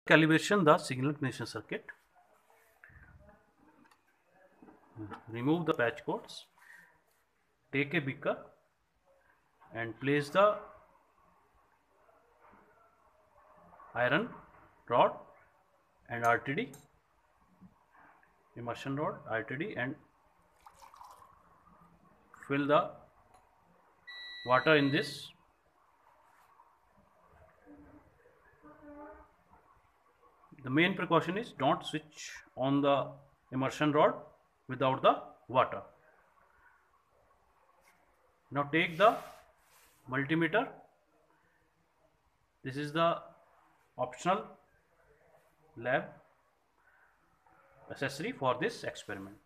Calibration the signal ignition circuit. Remove the patch cords. Take a beaker and place the iron rod and RTD, immersion rod, RTD, and fill the water in this. The main precaution is don't switch on the immersion rod without the water. Now take the multimeter. This is the optional lab accessory for this experiment.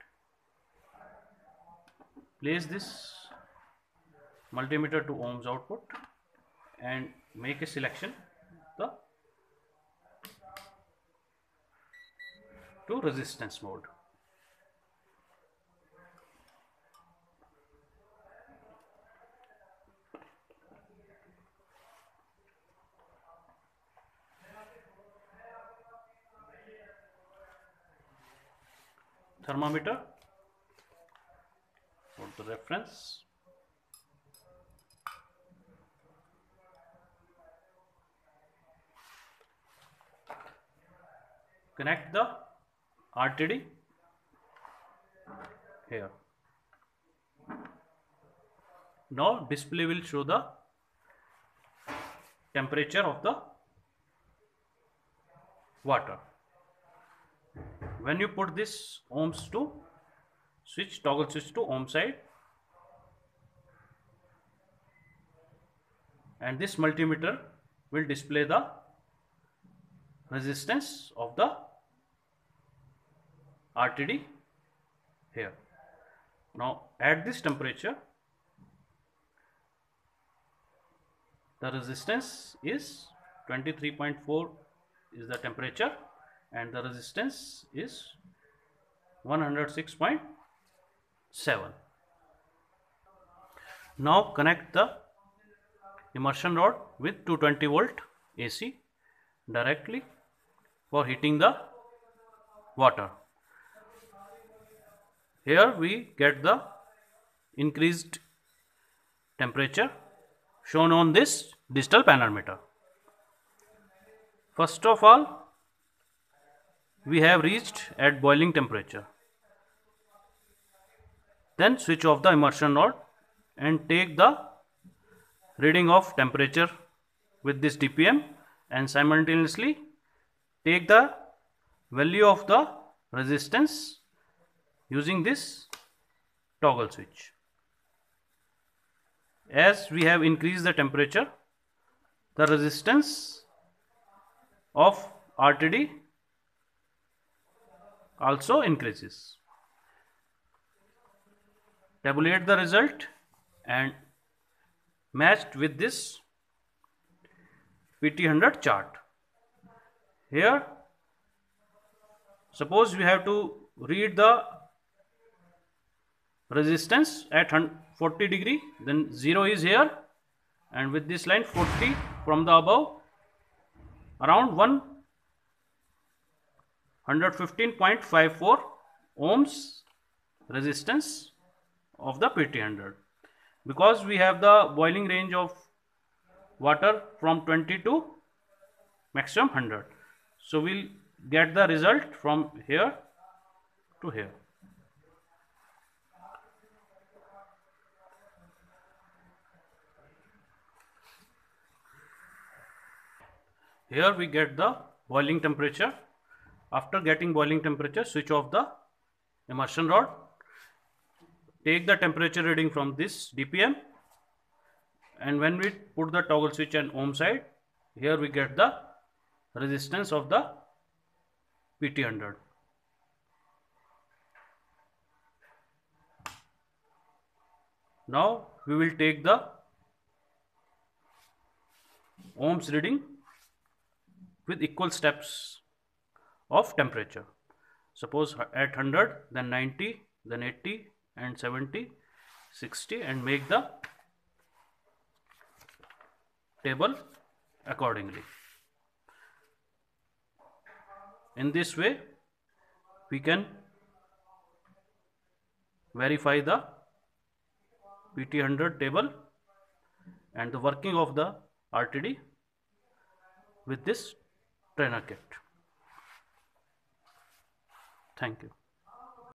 Place this multimeter to ohms output and make a selection to resistance mode. Thermometer for the reference. Connect the RTD here. Now display will show the temperature of the water. When you put this ohms to switch, toggle switch to ohm side, and this multimeter will display the resistance of the RTD here. Now at this temperature, the resistance is 23.4 is the temperature, and the resistance is 106.7. Now connect the immersion rod with 220 volt AC directly for heating the water. Here we get the increased temperature shown on this digital panometer. First of all, we have reached at boiling temperature. Then switch off the immersion rod and take the reading of temperature with this DPM, and simultaneously take the value of the resistance using this toggle switch. As we have increased the temperature, the resistance of RTD also increases. Tabulate the result and matched with this PT100 chart. Here, suppose we have to read the resistance at 40 degree, then 0 is here, and with this line 40 from the above, around 115.54 ohms resistance of the PT100. Because we have the boiling range of water from 20 to maximum 100, so we'll get the result from here to here. Here we get the boiling temperature. After getting boiling temperature, switch off the immersion rod. Take the temperature reading from this DPM, and when we put the toggle switch on ohm side, here we get the resistance of the PT100. Now we will take the ohms reading with equal steps of temperature. Suppose at 100, then 90, then 80 and 70, 60, and make the table accordingly. In this way we can verify the PT100 table and the working of the RTD with this trainer kit. Thank you.